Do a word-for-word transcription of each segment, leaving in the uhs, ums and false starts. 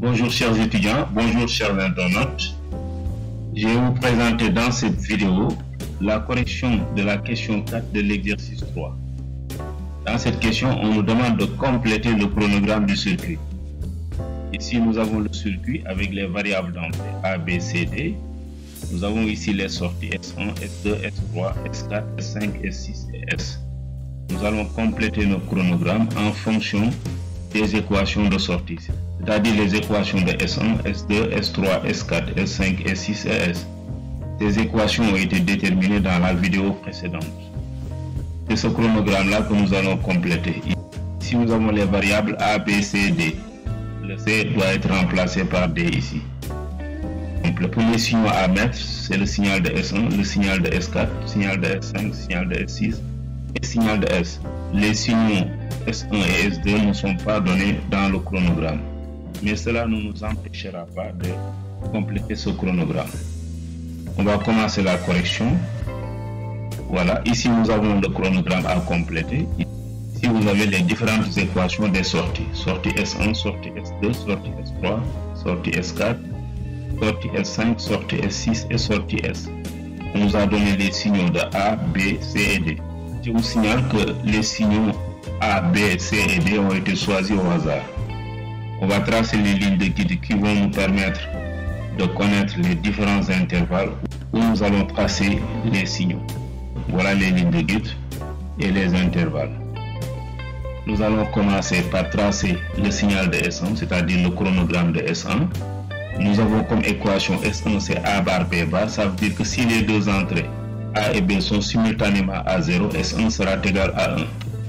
Bonjour chers étudiants, bonjour chers internautes. Je vais vous présenter dans cette vidéo la correction de la question quatre de l'exercice trois. Dans cette question, on nous demande de compléter le chronogramme du circuit. Ici, nous avons le circuit avec les variables d'entrée A, B, C, D. Nous avons ici les sorties S un, S deux, S trois, S quatre, S cinq, S six et S. Nous allons compléter nos chronogrammes en fonction des équations de sortie, c'est-à-dire les équations de S un, S deux, S trois, S quatre, S cinq, S six et S. Ces équations ont été déterminées dans la vidéo précédente. C'est ce chronogramme-là que nous allons compléter. Ici, nous avons les variables A, B, C, D. Le C doit être remplacé par D ici. Donc, le premier signal à mettre, c'est le signal de S un, le signal de S quatre, le signal de S cinq, le signal de S six et le signal de S. Les signaux S un et S deux ne sont pas donnés dans le chronogramme. Mais cela ne nous empêchera pas de compléter ce chronogramme. On va commencer la correction. Voilà, ici nous avons le chronogramme à compléter. Ici vous avez les différentes équations des sorties. Sortie S un, sortie S deux, sortie S trois, sortie S quatre, sortie S cinq, sortie S six et sortie S. On nous a donné les signaux de A, B, C et D. Je vous signale que les signaux A, B, C et D ont été choisis au hasard. On va tracer les lignes de guide qui vont nous permettre de connaître les différents intervalles où nous allons tracer les signaux. Voilà les lignes de guide et les intervalles. Nous allons commencer par tracer le signal de S un, c'est-à-dire le chronogramme de S un. Nous avons comme équation S un c'est A bar B bar, ça veut dire que si les deux entrées A et B sont simultanément à zéro, S un sera égal à un.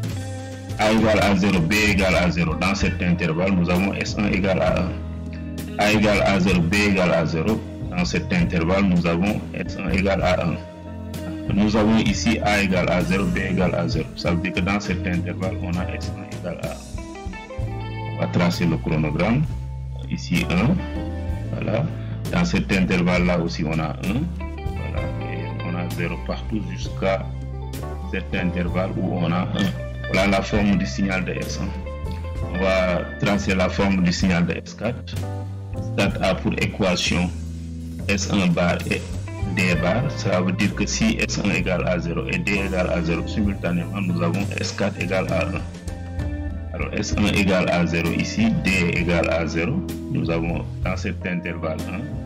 A égale à zéro, B égale à zéro. Dans cet intervalle, nous avons S un égale à un. A égale à zéro, B égale à zéro. Dans cet intervalle, nous avons S un égale à un. Nous avons ici A égale à zéro, B égale à zéro. Ça veut dire que dans cet intervalle, on a S un égale à un. On va tracer le chronogramme. Ici un. Voilà. Dans cet intervalle-là aussi, on a un. Voilà. Et on a zéro partout jusqu'à cet intervalle où on a un. Voilà la forme du signal de S un. On va tracer la forme du signal de S quatre. S quatre a pour équation S un bar et D bar. Ça veut dire que si S un égale à zéro et D égale à zéro, simultanément nous avons S quatre égale à un. Alors S un égale à zéro ici, D égale à zéro. Nous avons dans cet intervalle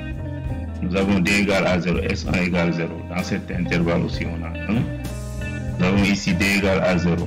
un. Nous avons D égale à zéro, S un égale zéro. Dans cet intervalle aussi on a un. Nous avons ici D égale à zéro.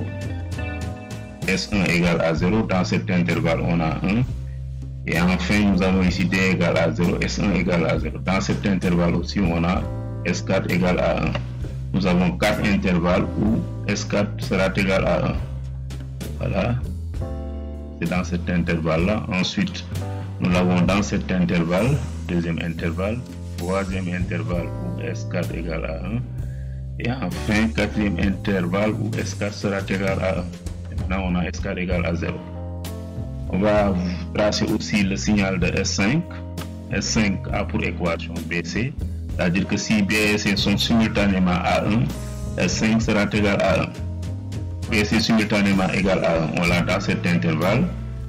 S un égale à zéro, dans cet intervalle on a un. Et enfin nous avons ici D égale à zéro, S un égale à zéro. Dans cet intervalle aussi on a S quatre égale à un. Nous avons quatre intervalles où S quatre sera égal à un. Voilà. C'est dans cet intervalle là. Ensuite nous l'avons dans cet intervalle, deuxième intervalle, troisième intervalle où S quatre égale à un. Et enfin quatrième intervalle où S quatre sera égal à un. Maintenant on a S quatre égale à zéro. On va tracer aussi le signal de S cinq. S cinq a pour équation B C, c'est-à-dire que si B et C sont simultanément à un, S cinq sera égal à un. B C simultanément égal à un, on l'a dans cet intervalle.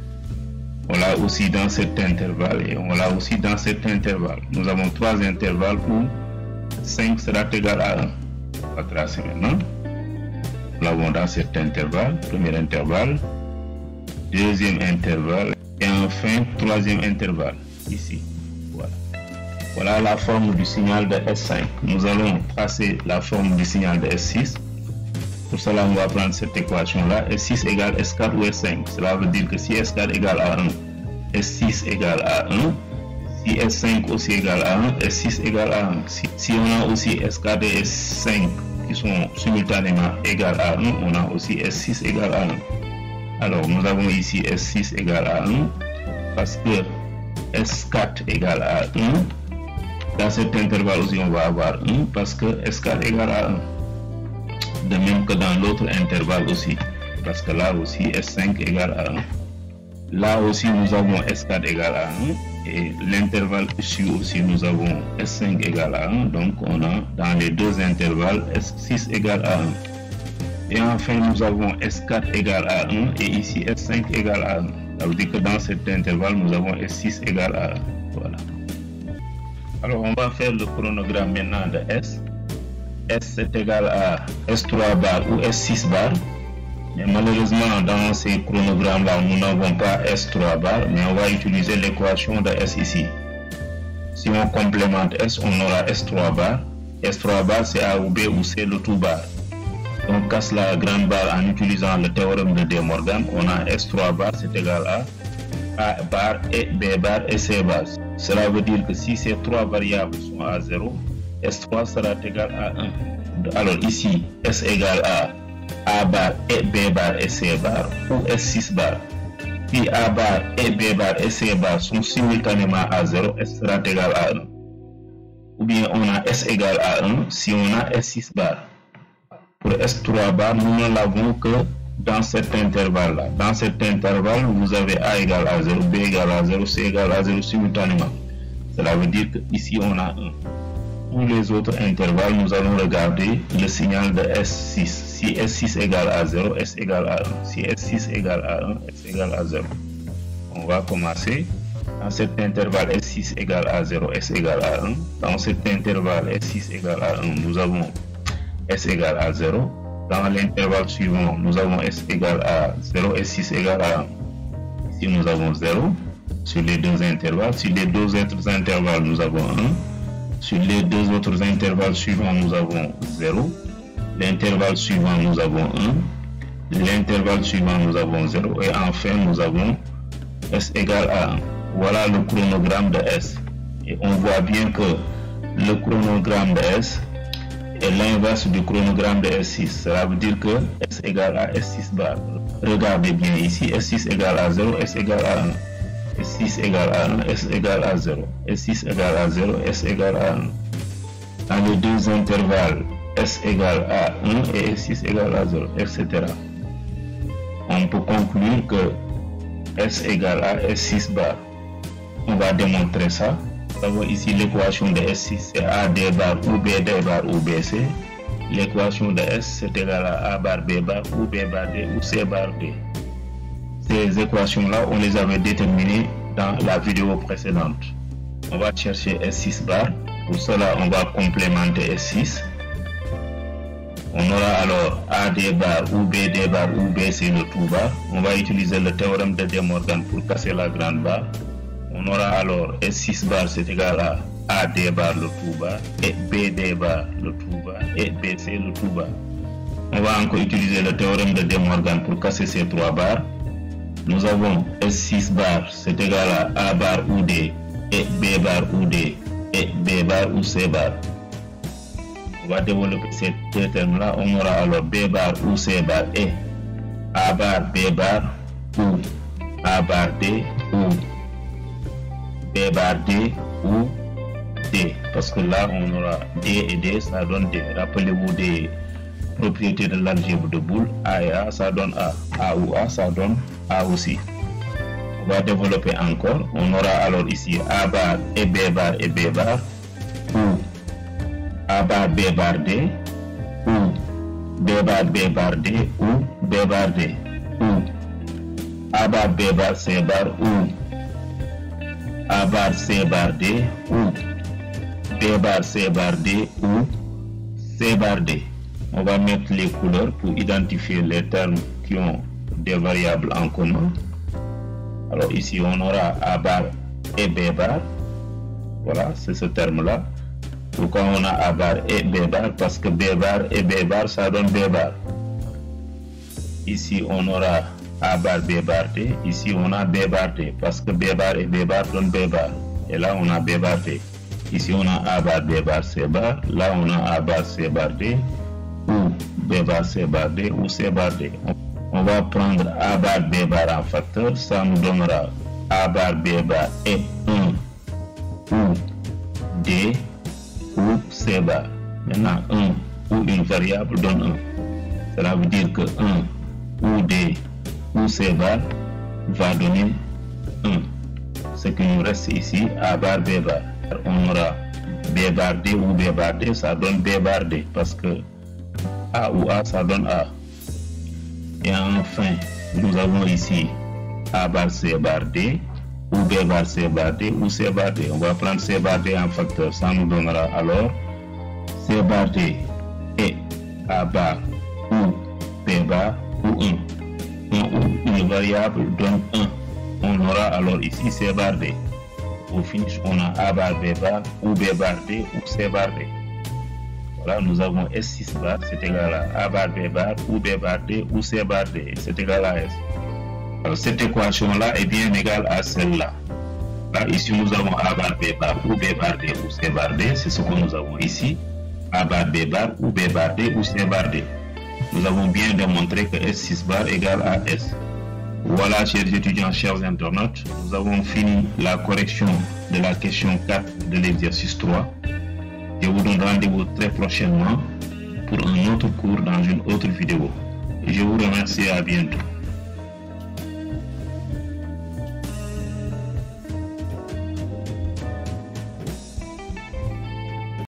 On l'a aussi dans cet intervalle et on l'a aussi dans cet intervalle. Nous avons trois intervalles où cinq sera égal à un. On va tracer maintenant. Nous l'avons dans cet intervalle, premier intervalle, deuxième intervalle et enfin troisième intervalle, ici. Voilà. Voilà la forme du signal de S cinq. Nous allons tracer la forme du signal de S six. Pour cela, on va prendre cette équation-là. S six égale S quatre ou S cinq. Cela veut dire que si S quatre égale à un, S six égale à un. Si S cinq aussi égale à un, S six égale à un. Si, si on a aussi S quatre et S cinq qui sont simultanément égales à un, on a aussi S six égale à un. Alors nous avons ici S six égale à un parce que S quatre égale à un. Dans cet intervalle aussi on va avoir un parce que S quatre égale à un. De même que dans l'autre intervalle aussi, parce que là aussi S cinq égale à un. Là aussi nous avons S quatre égale à un. Et l'intervalle ici aussi nous avons S cinq égale à un, donc on a dans les deux intervalles S six égale à un. Et enfin nous avons S quatre égale à un et ici S cinq égale à un. Ça veut dire que dans cet intervalle, nous avons S six égale à un. Voilà. Alors, on va faire le chronogramme maintenant de S. S est égal à S trois bar ou S six bar. Mais malheureusement, dans ces chronogrammes-là, nous n'avons pas S trois bar, mais on va utiliser l'équation de S ici. Si on complémente S, on aura S trois bar. S trois bar, c'est A ou B ou C, le tout bar. Donc, on casse la grande barre en utilisant le théorème de De Morgan. On a S trois bar, c'est égal à A bar et B bar et C bar. Cela veut dire que si ces trois variables sont à zéro, S trois sera égal à un. Alors ici, S égale à A bar et B bar et C bar ou S six bar. Si A bar et B bar et C bar sont simultanément à zéro, S sera égal à un. Ou bien on a S égale à un si on a S six bar. Pour S trois bar, nous ne l'avons que dans cet intervalle-là. Dans cet intervalle, vous avez A égale à zéro, B égale à zéro, C égale à zéro simultanément. Cela veut dire qu'ici on a un. Pour les autres intervalles, nous allons regarder le signal de S six. Si S six égale à zéro, S égale à un. Si S six égale à un, S égale à zéro. On va commencer. Dans cet intervalle, S six égale à zéro, S égale à un. Dans cet intervalle, S six égale à un, nous avons S égale à zéro. Dans l'intervalle suivant, nous avons S égale à zéro, S six égale à un. Ici, nous avons zéro sur les deux intervalles. Sur les deux autres intervalles, nous avons un. Sur les deux autres intervalles suivants, nous avons zéro. L'intervalle suivant, nous avons un. L'intervalle suivant, nous avons zéro. Et enfin, nous avons S égale à un. Voilà le chronogramme de S. Et on voit bien que le chronogramme de S est l'inverse du chronogramme de S six. Cela veut dire que S égale à S six bar. Regardez bien ici, S six égale à zéro, S égale à un. S six égale à un, S égale à zéro. S six égale à zéro, S égale à un. Dans les deux intervalles, S égale à un et S six égale à zéro, et cetera. On peut conclure que S égale à S six bar. On va démontrer ça. Nous avons ici l'équation de S six, c'est A D bar ou B D bar ou B C. L'équation de S, c'est égal à A bar B bar ou B bar D ou C bar D. Ces équations-là, on les avait déterminées dans la vidéo précédente. On va chercher S six bar. Pour cela, on va complémenter S six. On aura alors A D bar ou B D bar ou B C le tout bar. On va utiliser le théorème de De Morgan pour casser la grande barre. On aura alors S six bar, c'est égal à A D bar le tout bar et B D bar le tout bar et B C le tout bar. On va encore utiliser le théorème de De Morgan pour casser ces trois barres. Nous avons S six bar, c'est égal à A bar ou D et B bar ou D et B bar ou C bar. On va développer ces deux termes-là. On aura alors B bar ou C bar et A bar, B bar ou A bar D ou B bar D ou D. Parce que là, on aura D et D, ça donne D. Rappelez-vous des propriétés de l'algèbre de Boole. A et A, ça donne A. A ou A, ça donne A aussi. On va développer encore. On aura alors ici A bar et B bar et B bar ou A bar B bar D ou B bar B bar D ou B bar D ou A bar B bar C bar ou A bar C bar D ou B bar C bar D ou C bar D. On va mettre les couleurs pour identifier les termes qui ont des variables en commun. Alors ici on aura A bar et B bar. Voilà, c'est ce terme-là. Pourquoi on a A bar et B bar? Parce que B bar et B bar, ça donne B bar. Ici on aura A bar B bar D. Ici on a B bar D. Parce que B bar et B bar donnent B bar. Et là on a B bar D. Ici on a A bar B bar C bar. Là on a A bar C bar D. Ou B bar C bar D ou C bar D. On va prendre A bar B bar en facteur. Ça nous donnera A bar B bar et un ou D ou C bar. Maintenant, un ou une variable donne un. Cela veut dire que un ou D ou C bar va donner un. Ce qui nous reste ici, A bar B bar. On aura B bar D ou B bar D, ça donne B bar D parce que A ou A, ça donne A. Et enfin, nous avons ici A bar C bar D, ou B bar C bar D, ou C bar D. On va prendre C bar D en facteur, ça nous donnera alors C bar D et A bar ou B bar ou un. un ou une variable donne un. On aura alors ici C bar D. Au finish, on a A bar B bar ou B bar D ou C bar D. Voilà, nous avons S six bar, c'est égal à A bar B bar ou B bar D ou C bar D, c'est égal à S. Alors cette équation-là est bien égale à celle-là. Là, ici, nous avons A bar B bar ou B bar D ou C bar D, c'est ce que nous avons ici. A bar B bar ou B bar D ou C bar D. Nous avons bien démontré que S six bar égale à S. Voilà, chers étudiants, chers internautes, nous avons fini la correction de la question quatre de l'exercice trois. Je vous donne rendez-vous très prochainement pour un autre cours dans une autre vidéo. Je vous remercie et à bientôt.